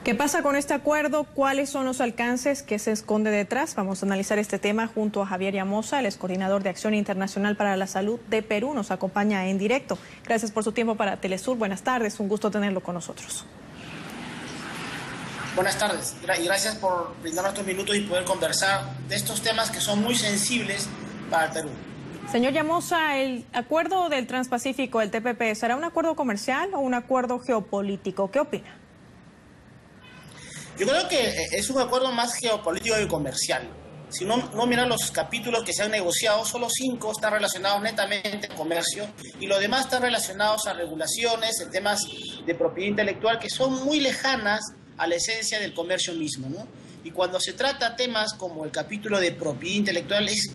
¿Qué pasa con este acuerdo? ¿Cuáles son los alcances que se esconde detrás? Vamos a analizar este tema junto a Javier Llamosa, el coordinador de Acción Internacional para la Salud de Perú. Nos acompaña en directo. Gracias por su tiempo para Telesur. Buenas tardes, un gusto tenerlo con nosotros. Buenas tardes y gracias por brindarnos estos minutos y poder conversar de estos temas que son muy sensibles para el Perú. Señor Llamosa, el acuerdo del Transpacífico, el TPP, ¿será un acuerdo comercial o un acuerdo geopolítico? ¿Qué opina? Yo creo que es un acuerdo más geopolítico que comercial. Si no miran los capítulos que se han negociado, solo 5 están relacionados netamente al comercio y los demás están relacionados a regulaciones, en temas de propiedad intelectual que son muy lejanas a la esencia del comercio mismo, ¿no? Y cuando se trata temas como el capítulo de propiedad intelectual es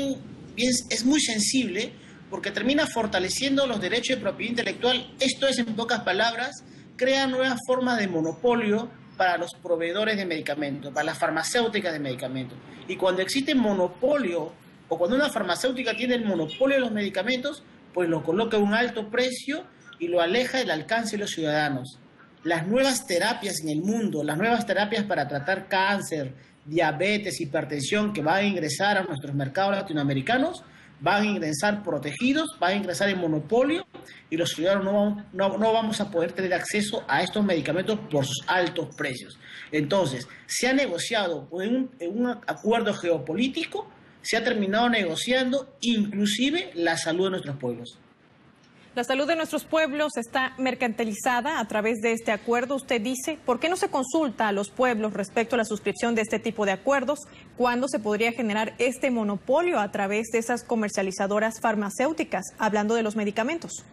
muy sensible porque termina fortaleciendo los derechos de propiedad intelectual. Esto es, en pocas palabras, crea nuevas formas de monopolio para los proveedores de medicamentos, para las farmacéuticas de medicamentos. Y cuando existe monopolio, o cuando una farmacéutica tiene el monopolio de los medicamentos, pues lo coloca a un alto precio y lo aleja del alcance de los ciudadanos. Las nuevas terapias en el mundo, las nuevas terapias para tratar cáncer, diabetes, hipertensión, que van a ingresar a nuestros mercados latinoamericanos, van a ingresar protegidos, van a ingresar en monopolio y los ciudadanos no vamos a poder tener acceso a estos medicamentos por sus altos precios. Entonces, se ha negociado en un acuerdo geopolítico, se ha terminado negociando inclusive la salud de nuestros pueblos. La salud de nuestros pueblos está mercantilizada a través de este acuerdo. Usted dice, ¿por qué no se consulta a los pueblos respecto a la suscripción de este tipo de acuerdos? ¿Cuándo se podría generar este monopolio a través de esas comercializadoras farmacéuticas, hablando de los medicamentos?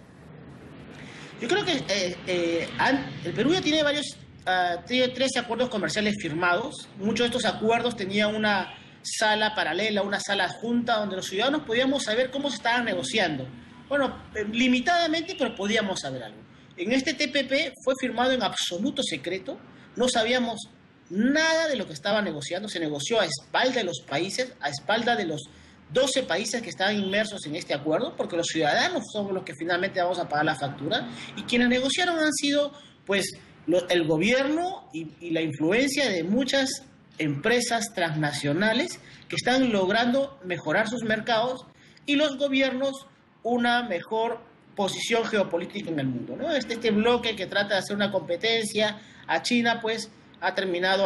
Yo creo que el Perú ya tiene tiene 13 acuerdos comerciales firmados. Muchos de estos acuerdos tenían una sala paralela, una sala adjunta, donde los ciudadanos podíamos saber cómo se estaban negociando. Bueno, limitadamente, pero podíamos saber algo. En este TPP fue firmado en absoluto secreto, no sabíamos nada de lo que estaba negociando, se negoció a espalda de los países, a espalda de los 12 países que estaban inmersos en este acuerdo, porque los ciudadanos somos los que finalmente vamos a pagar la factura, y quienes negociaron han sido, pues, el gobierno y la influencia de muchas empresas transnacionales que están logrando mejorar sus mercados, y los gobiernos una mejor posición geopolítica en el mundo, ¿no? Este bloque que trata de hacer una competencia a China, pues ha terminado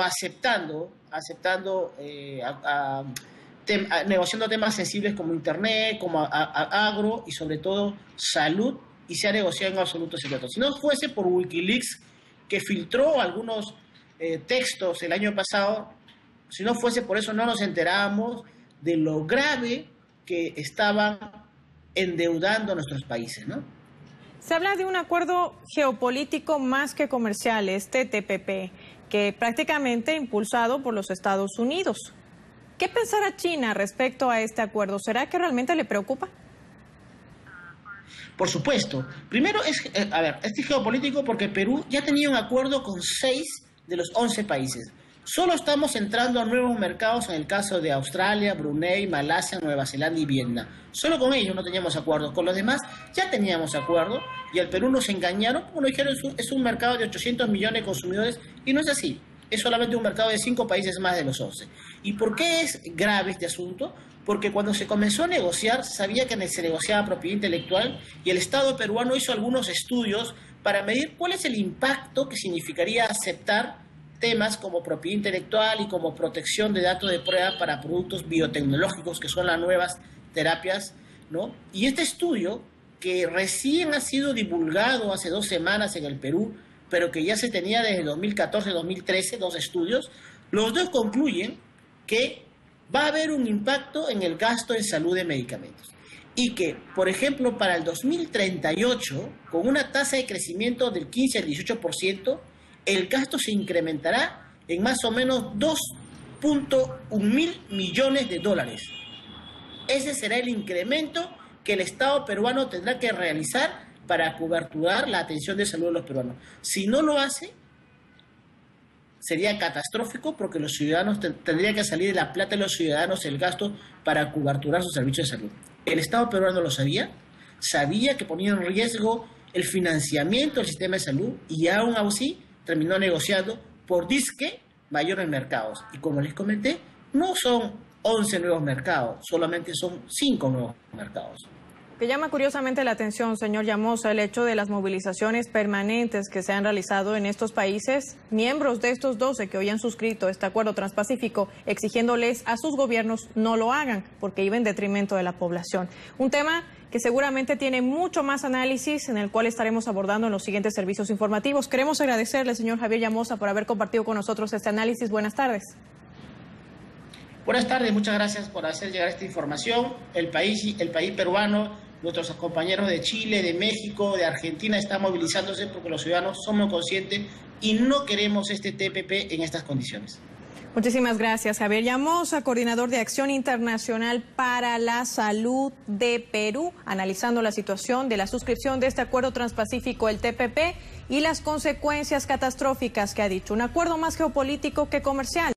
negociando temas sensibles como Internet, como agro y sobre todo salud, y se ha negociado en absoluto secreto. Si no fuese por Wikileaks, que filtró algunos textos el año pasado, si no fuese por eso no nos enterábamos de lo grave que estaban endeudando a nuestros países, ¿no? Se habla de un acuerdo geopolítico más que comercial, este TPP, que prácticamente impulsado por los Estados Unidos. ¿Qué pensará China respecto a este acuerdo? ¿Será que realmente le preocupa? Por supuesto. Primero este es geopolítico porque Perú ya tenía un acuerdo con 6 de los 11 países. Solo estamos entrando a nuevos mercados en el caso de Australia, Brunei, Malasia, Nueva Zelanda y Vietnam. Solo con ellos no teníamos acuerdo. Con los demás ya teníamos acuerdo y al Perú nos engañaron. Bueno, dijeron es un mercado de 800 millones de consumidores y no es así. Es solamente un mercado de 5 países más de los 11. ¿Y por qué es grave este asunto? Porque cuando se comenzó a negociar, se sabía que se negociaba propiedad intelectual y el Estado peruano hizo algunos estudios para medir cuál es el impacto que significaría aceptar temas como propiedad intelectual y como protección de datos de prueba para productos biotecnológicos, que son las nuevas terapias, ¿no? Y este estudio, que recién ha sido divulgado hace 2 semanas en el Perú, pero que ya se tenía desde 2014-2013, 2 estudios, los dos concluyen que va a haber un impacto en el gasto en salud de medicamentos. Y que, por ejemplo, para el 2038, con una tasa de crecimiento del 15 al 18%, el gasto se incrementará en más o menos 2.1 mil millones de dólares. Ese será el incremento que el Estado peruano tendrá que realizar para coberturar la atención de salud de los peruanos. Si no lo hace, sería catastrófico porque los ciudadanos tendría que salir de la plata de los ciudadanos el gasto para coberturar sus servicios de salud. El Estado peruano lo sabía que ponía en riesgo el financiamiento del sistema de salud y aún así terminó negociando por disque mayores mercados. Y como les comenté, no son 11 nuevos mercados, solamente son 5 nuevos mercados. Que llama curiosamente la atención, señor Llamosa, el hecho de las movilizaciones permanentes que se han realizado en estos países, miembros de estos 12 que hoy han suscrito este acuerdo transpacífico, exigiéndoles a sus gobiernos no lo hagan, porque iba en detrimento de la población. Un tema que seguramente tiene mucho más análisis, en el cual estaremos abordando en los siguientes servicios informativos. Queremos agradecerle, señor Javier Llamosa, por haber compartido con nosotros este análisis. Buenas tardes. Buenas tardes, muchas gracias por hacer llegar esta información. El país peruano, nuestros compañeros de Chile, de México, de Argentina están movilizándose porque los ciudadanos somos conscientes y no queremos este TPP en estas condiciones. Muchísimas gracias, Javier Llamosa, coordinador de Acción Internacional para la Salud de Perú, analizando la situación de la suscripción de este acuerdo transpacífico, el TPP, y las consecuencias catastróficas que ha dicho. Un acuerdo más geopolítico que comercial.